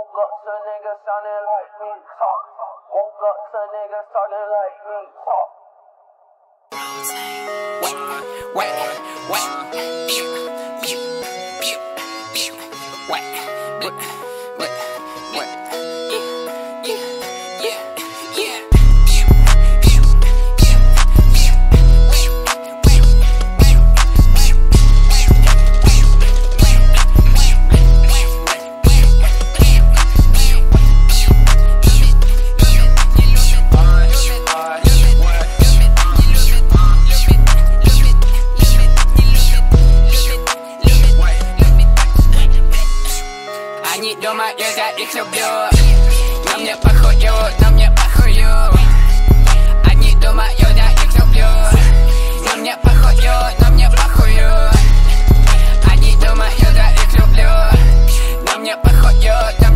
Woke up to niggas sounding like me, talk. Woke up to niggas talking like me, talk. Они дома, я их люблю, но мне похую, Они дома, я их люблю, но мне похую, Они дома, я их люблю, но мне похую,